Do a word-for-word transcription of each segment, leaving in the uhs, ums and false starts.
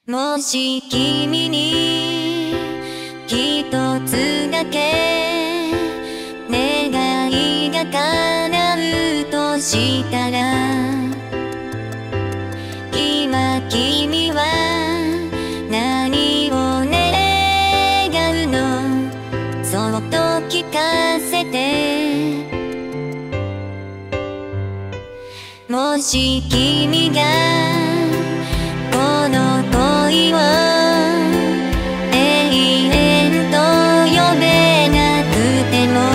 もし君に一つだけ願いが叶うとしたら、今君は何を願うの？そっと聞かせて。もし君がこの恋を永遠と呼べなくても、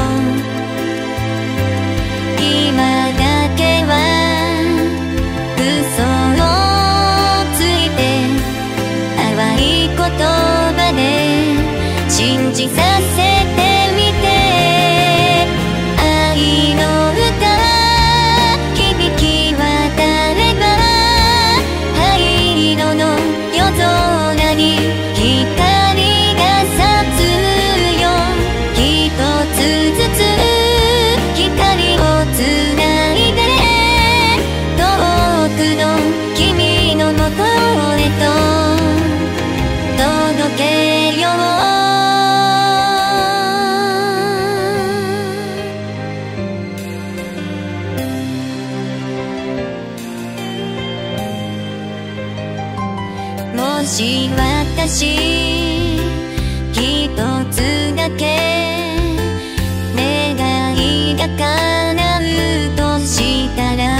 今だけは嘘をついて淡い言葉で信じさせてみて。愛の歌響き渡れば灰色の夜空に光が差つよ。一つずつ光をつないで遠くの君のもとへと届けよう。もし私一つだけ願いが叶うとしたら、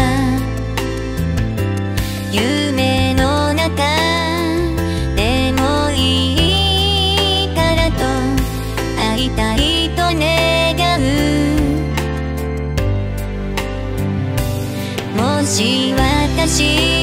夢の中でもいいからと会いたいと願う。もし私